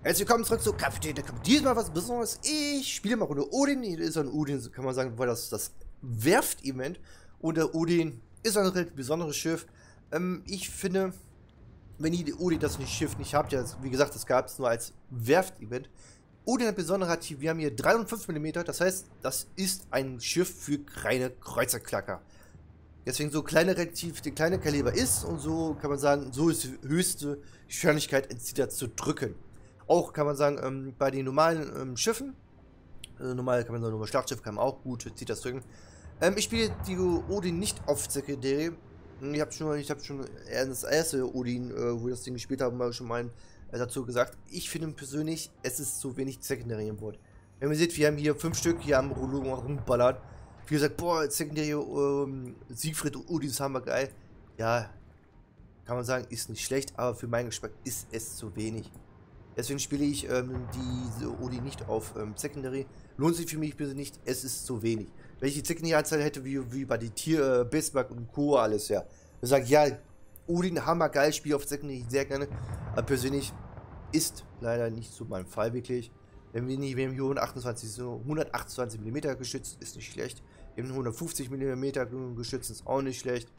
Herzlich willkommen zurück zu Kapitän der Kapitän. Diesmal was Besonderes. Ich spiele mal Runde Odin. Hier ist ein Odin, kann man sagen, weil das Werft-Event. Und der Odin ist ein relativ besonderes Schiff. Ich finde, wenn ihr die Odin das Schiff nicht habt, ja, wie gesagt, das gab es nur als Werft-Event. Odin hat besonders, wir haben hier 305 mm, das heißt, das ist ein Schiff für reine Kreuzerklacker. Deswegen so relativ die kleine Kaliber ist und so kann man sagen, so ist die höchste Wahrscheinlichkeit, ein Zither zu drücken. Auch kann man sagen, bei den normalen Schiffen, normal kann man sagen, normal Schlachtschiff kann man auch gut Zitters drücken. Ich spiele die Odin nicht auf Sekundär. Ich habe schon das erste Odin, wo wir das Ding gespielt haben, mal schon mal dazu gesagt. Ich finde persönlich, es ist zu wenig Sekundär im Board. Wenn ihr seht, wir haben hier 5 Stück, hier am Rollo rumballert. Wie gesagt, boah, Sekundär Siegfried und Odins haben wir geil. Ja, kann man sagen, ist nicht schlecht, aber für meinen Geschmack ist es zu wenig. Deswegen spiele ich diese Odin nicht auf Secondary. Lohnt sich für mich bitte nicht, es ist zu wenig. Wenn ich die Secondary-Anzahl hätte, wie bei den Bismarck und Co. alles, ja. Ich sage, ja, Odin, hammergeil, spiele auf Secondary sehr gerne. Aber persönlich ist leider nicht so mein Fall, wirklich. Wir haben hier 128 mm geschützt, ist nicht schlecht. Wir haben 150 mm geschützt, ist auch nicht schlecht.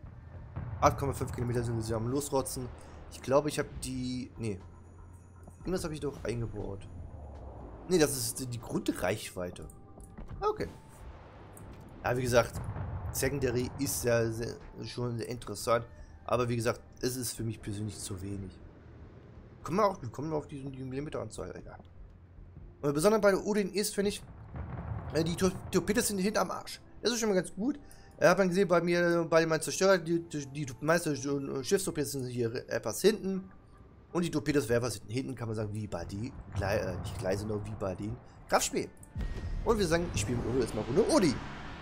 8,5 Kilometer sind wir am Losrotzen. Ich glaube, ich habe die... Nee. Irgendwas habe ich doch eingebaut. Ne, das ist die Grundreichweite. Okay. Ja, wie gesagt, Secondary ist ja schon sehr interessant. Aber wie gesagt, es ist für mich persönlich zu wenig. Wir kommen auf die Millimeteranzahl. Egal. Und besonders bei der Odin ist, finde ich, die Torpedos sind hinten am Arsch. Das ist schon mal ganz gut. Hat man gesehen bei mir, bei meinem Zerstörer, die meisten Schiffstorpedos sind hier etwas hinten. Und die Torpedos wäre was hinten, kann man sagen, wie bei die, nicht Gleise, sondern wie bei den Kraftspiel. Und wir sagen, ich spiele jetzt mal Runde Odin.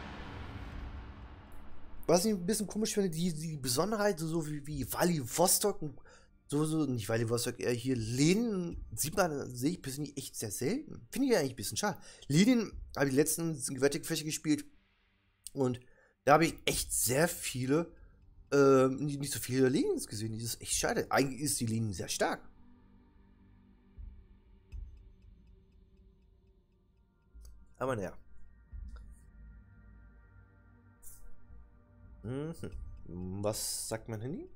Was ich ein bisschen komisch finde, die Besonderheit, so wie Vladivostok und so, nicht Vladivostok, eher hier Lenin, sehe ich persönlich echt sehr selten. Finde ich eigentlich ein bisschen schade. Lenin habe ich die letzten Gewaltigfläche gespielt und da habe ich echt sehr viele nicht so viele Linien gesehen. Das ist echt schade. Eigentlich ist die Linie sehr stark. Aber naja. Was sagt mein Handy?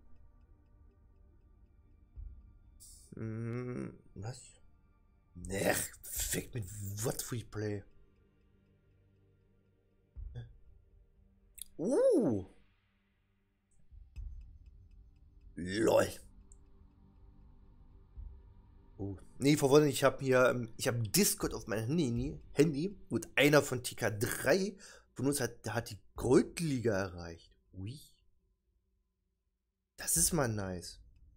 Was? Ne, fick mit what we play. LOL. Oh. Nee, verwundert, ich habe hier, Discord auf meinem Handy und einer von TK3 von uns hat die Goldliga erreicht. Ui. Das ist mal nice.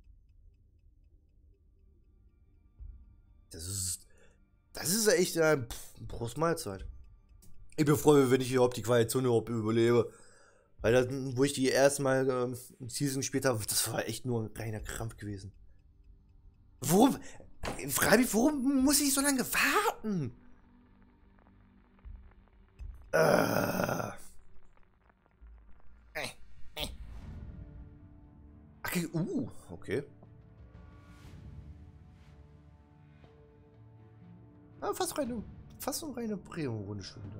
Das ist echt ein Prost Mahlzeit. Ich bin froh, wenn ich überhaupt die Qualifikation überhaupt überlebe. Weil das, wo ich die erstmal Season gespielt habe, das war echt nur ein reiner Krampf gewesen. Warum? Frage mich, warum muss ich so lange warten? Okay, okay. Ah, fast so eine reine Premium-Runde schon wieder.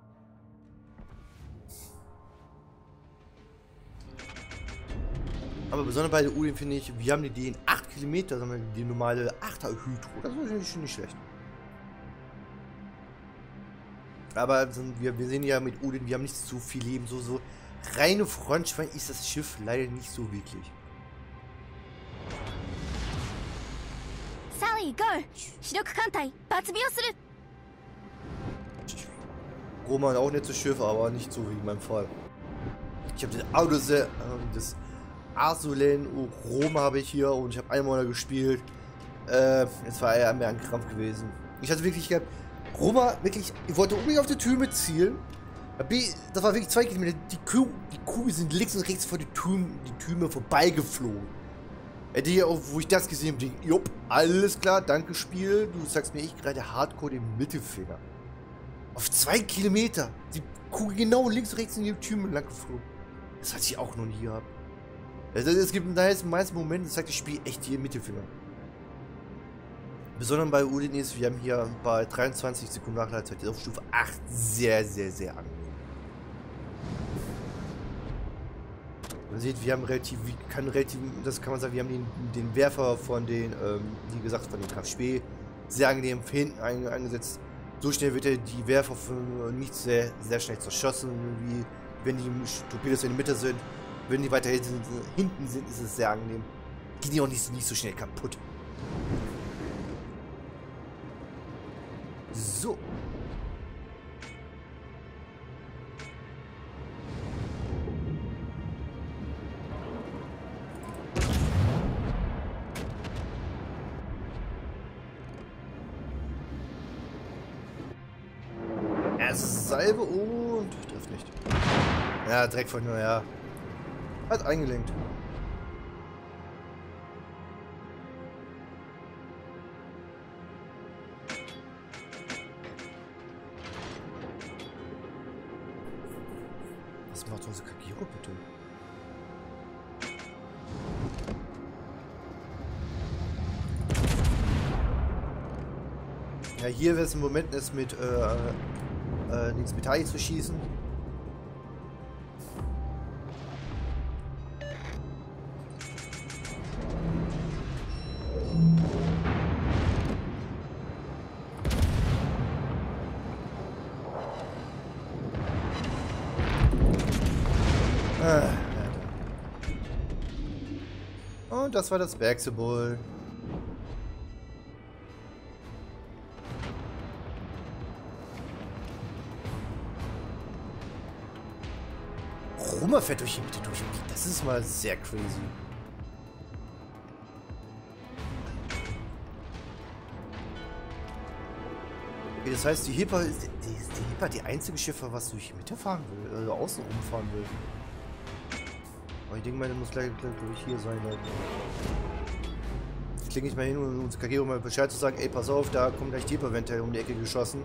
Aber besonders bei der Odin finde ich, wir haben die 8 Kilometer, sondern die normale 8er Hydro. Das ist schon nicht schlecht. Aber wir sehen ja mit Odin, wir haben nicht so viel Leben. So reine Frontschwein ist das Schiff leider nicht so wirklich. Sally, go! Roman auch nicht so Schiff, aber nicht so wie in meinem Fall. Ich habe den Auto das Azulen Roma habe ich hier und ich habe einmal gespielt. Es war eher mehr ein Krampf gewesen. Ich hatte wirklich gehabt, Roma, wirklich, ich wollte unbedingt auf die Türme zielen. Das war wirklich 2 Kilometer. Die Kuh sind links und rechts vor die Türme vorbeigeflogen. Hätte hier auch, wo ich das gesehen habe, jupp, alles klar, danke Spiel. Du sagst mir, ich gerade Hardcore den Mittelfinger. Auf 2 Kilometer. Die Kuh genau links und rechts in die Türme lang geflogen. Das hatte ich auch noch nie gehabt. Es gibt da jetzt meisten Momente, das sagt, ich spiele echt hier Mittelfinger. Besonders bei Udin ist, wir haben hier bei 23 Sekunden Nachladezeit auf Stufe 8 sehr, sehr, sehr angenehm. Man sieht, wir haben relativ, das kann man sagen, wir haben den Werfer von den, wie gesagt, von den KFSP sehr angenehm hinten eingesetzt. So schnell wird die Werfer nicht sehr, sehr schnell zerschossen, wie wenn die Torpedos in der Mitte sind. Wenn die weiter hinten sind, ist es sehr angenehm. Gehen die auch nicht so schnell kaputt. So. Salve und trifft nicht. Ja, Dreck von nur, ja. Hat eingelenkt. Was macht unsere Kagero bitte? Ja, hier wäre es im Moment ist mit ins Metall zu schießen. Und das war das Bergsymbol. Roma fährt durch die Mitte durch. Das ist mal sehr crazy. Okay, das heißt, die Hipper ist die einzige Schiffe, was durch die Mitte fahren will, also außen rumfahren will. Aber ich denke mal, der muss gleich durch hier sein. Jetzt klinge ich mal hin, um uns Kagero mal Bescheid zu sagen, ey, pass auf, da kommt gleich die Hipper-Vente um die Ecke geschossen.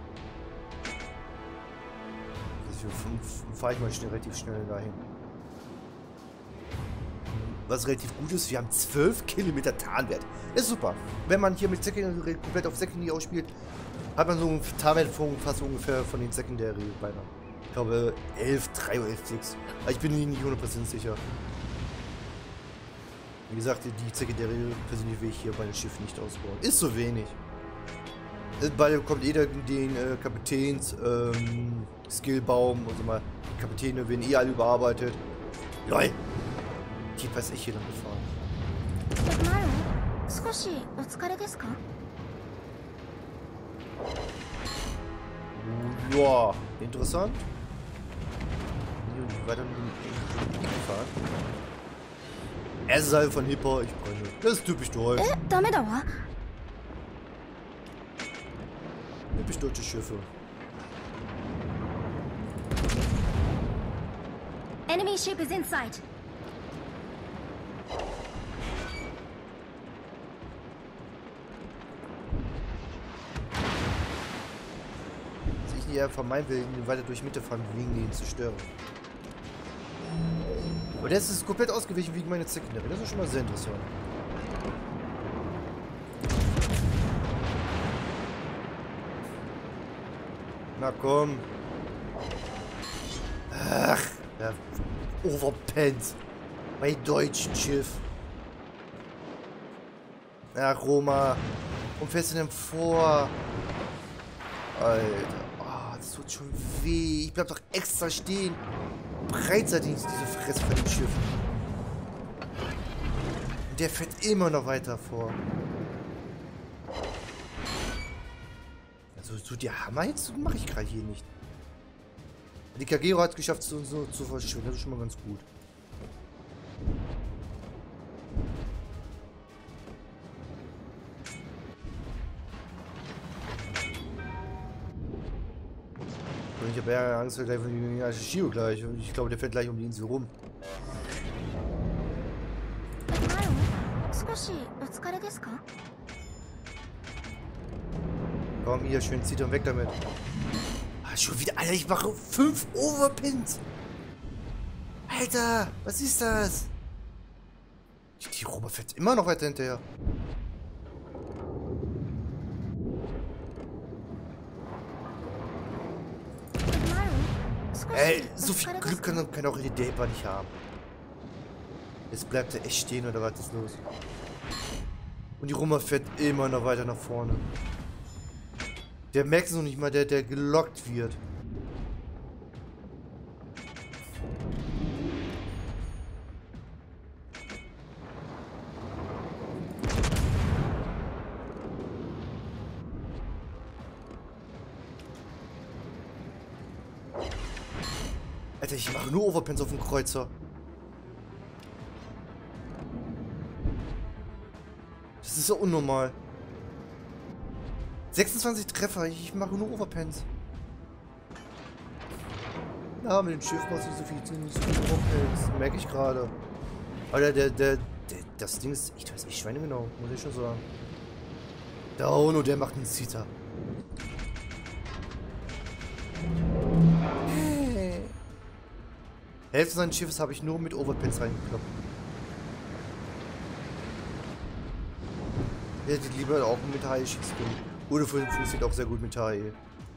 Fahre ich mal relativ schnell dahin. Was relativ gut ist, wir haben 12 Kilometer Tarnwert. Das ist super. Wenn man hier mit Secondary komplett auf Secondary ausspielt, hat man so einen Tarnwert von fast ungefähr von den Secondary beinahe. Ich glaube 11,3 oder 11,6. Aber ich bin nicht 100% sicher. Wie gesagt, die Secondary persönlich will ich hier bei dem Schiff nicht ausbauen. Ist so wenig. Bald bekommt jeder den Kapitäns Skillbaum und so mal. Die Kapitäne werden eh alle überarbeitet. LOL! Die weiß ich hier dann gefahren. Ja, interessant. Weiter gefahren. Erste von Hipper, ich brenne. Das ist typisch deutsch. Typisch deutsche Schiffe. Enemy ship is in sight. Was ich nicht vermeiden will, weiter durch Mitte fahren, wegen den zu stören. Aber das ist komplett ausgewichen wegen meiner Secondary. Das ist schon mal sehr interessant. Na komm. Ach, der overpennt. Bei deutschen Schiff. Ach, Roma. Und fährst du denn vor? Alter. Oh, das tut schon weh. Ich bleib doch extra stehen. Breitseitig ist diese Fresse von dem Schiff. Und der fährt immer noch weiter vor. So die Hammer jetzt mache ich gerade hier nicht. Die Kagero hat es geschafft zu verschwinden. Das ist schon mal ganz gut. Und ich habe ja Angst, gleich von den Shio gleich. Ich glaube, der fährt gleich um die Insel rum. Komm hier, schön zieht und weg damit. Ah, schon wieder, Alter, ich mache 5 Overpins. Alter, was ist das? Die Roma fährt immer noch weiter hinterher. Ey, so viel Glück kann auch die Depa nicht haben. Jetzt bleibt er echt stehen oder was ist los? Und die Roma fährt immer noch weiter nach vorne. Der merkt es noch nicht mal, der gelockt wird. Alter, ich mache nur Overpens auf dem Kreuzer. Das ist so unnormal. 26 Treffer, ich mache nur Overpens. Ja, mit dem Schiff machst du nicht so viel Overpens. Merke ich gerade. Alter, das Ding ist, ich weiß nicht, Schweine genau, muss ich schon sagen. Der Ono, der macht einen Zita. Hälfte seines Schiffes habe ich nur mit Overpens reingekloppt. Ich hätte lieber auch mit HE schießen können. Oder funktioniert auch sehr gut mit HE.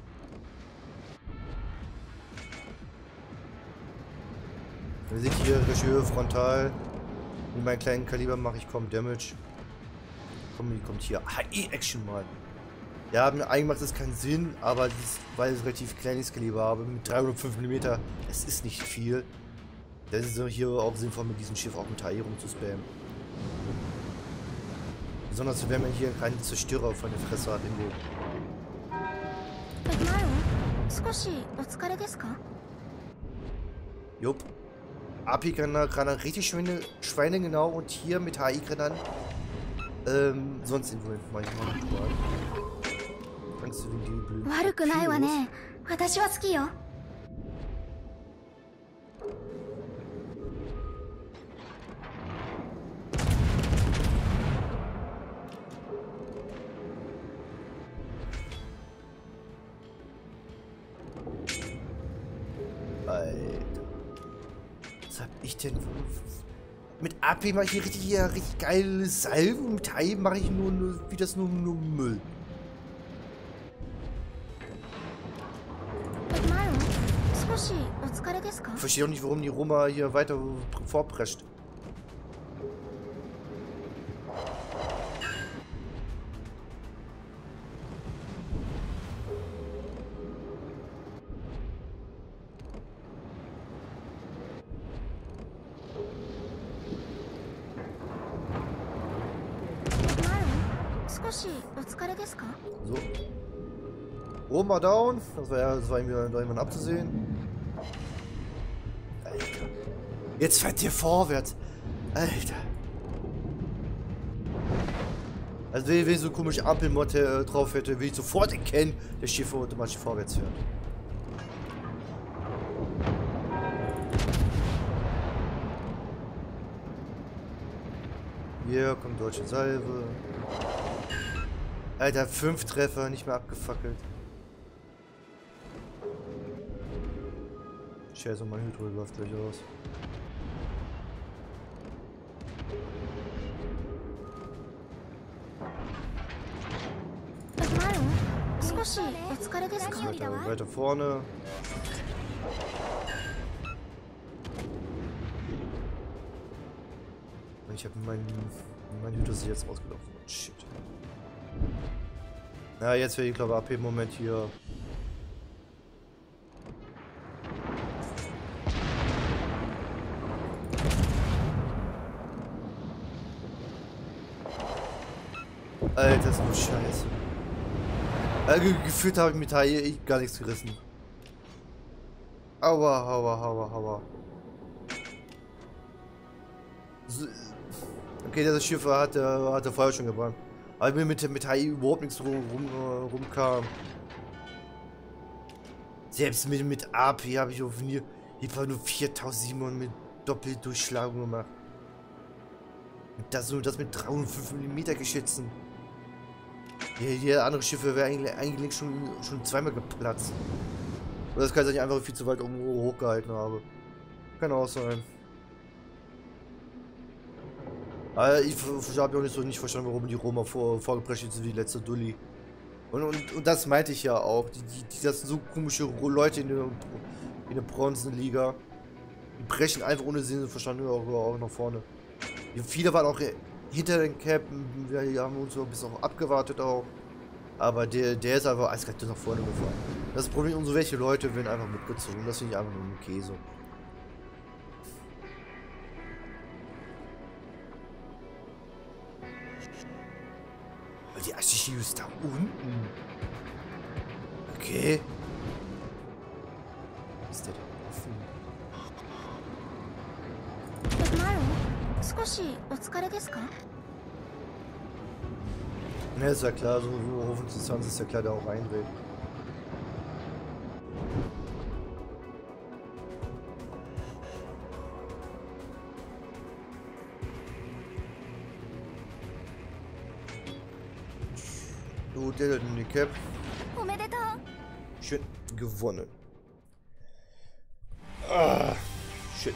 Wir sehen hier Regisseur frontal. Mit meinem kleinen Kaliber mache ich kaum Damage. Kommt hier HE-Action mal. Ja, eigentlich macht das keinen Sinn, aber weil ich relativ kleines Kaliber habe, mit 305 mm, es ist nicht viel. Das ist hier auch sinnvoll, mit diesem Schiff auch mit HE rumzuspammen. Besonders wenn man hier keinen Zerstörer von der Fresse hat irgendwo. Jupp. AP-Granaten richtig Schweine genau und hier mit HE-Granaten. Sonst irgendwo manchmal nicht mal. Angst wegen die blöden. Alter. Was hab ich denn? Mit AP mache ich hier richtig geile Salven und mit HE mache ich nur Müll. Ich verstehe auch nicht, warum die Roma hier weiter vorprescht. So. Roma down. Das war irgendwann abzusehen. Alter. Jetzt fährt ihr vorwärts. Alter. Also wenn ich so komische Ampelmod drauf hätte, würde ich sofort erkennen, dass Schiff automatisch vorwärts fährt. Hier kommt deutsche Salve. Alter, 5 Treffer, nicht mehr abgefackelt. Scheiße, mein Hydro läuft gleich aus. Weiter vorne. Ich habe mein Hydro ist jetzt ausgelaufen. Shit. Ja, jetzt wäre ich glaube AP-Moment hier. Alter, ist nur Scheiße. Gefühlt habe ich mit HE gar nichts gerissen. Aua. So, okay, das Schiff hat er vorher schon gebrannt. Aber mir mit HE überhaupt nichts rumkam. Selbst mit AP habe ich auf mir nur 4700 mit Doppeldurchschlagung gemacht. Und das mit 305 mm Geschützen. Hier andere Schiffe wären eigentlich schon zweimal geplatzt. Oder das kann sein, dass ich einfach viel zu weit hochgehalten habe. Kann auch sein. Aber ich habe auch nicht verstanden, warum die Roma vorgeprescht sind wie die letzte Dulli. Und das meinte ich ja auch. Das sind so komische Leute in der Bronzenliga. Die brechen einfach ohne Sinn und Verstand auch nach vorne. Viele waren auch hinter den Cap. Wir haben uns so ein bisschen auch abgewartet auch. Aber der ist einfach eiskalt nach vorne gefahren. Das Problem, so welche Leute werden einfach mitgezogen. Das finde ich einfach nur ein Käse. Die Ashishi ist da unten. Okay. Was ist der denn offen? マロン、少しお疲れですか？ Ne, ist ja klar, so Hofendistanz ist ja klar, der auch rein will. So, der hat die Cap. おめでとう。 Shit, gewonnen. Ah, shit.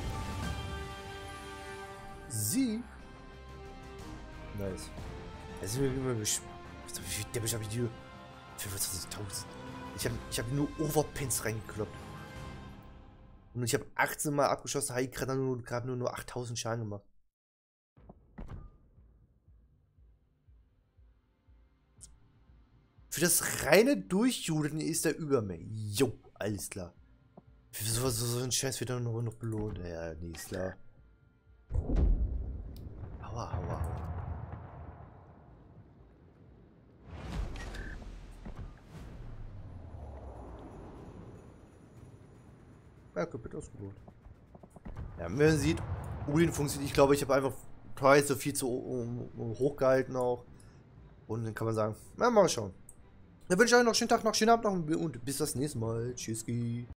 Sieg. Nice. Das ist mir immer wie viel Damage habe ich dir? 25.000. Ich hab nur Overpins reingekloppt. Und ich habe 18 Mal abgeschossen, habe ich gerade nur 8.000 Schaden gemacht. Für das reine Durchjudeln ist er über mir. Jo, alles klar. Für so ein Scheiß wird er noch belohnt. Ja, nee, ist klar. Aua, aua, aua. Ja, komplett ausgebaut. Ja, man sieht, Udin funktioniert. Ich glaube, ich habe einfach Preis so viel zu hochgehalten auch. Und dann kann man sagen, na, mal schauen. Dann wünsche ich euch noch einen schönen Tag, noch einen schönen Abend noch und bis das nächste Mal. Tschüsski.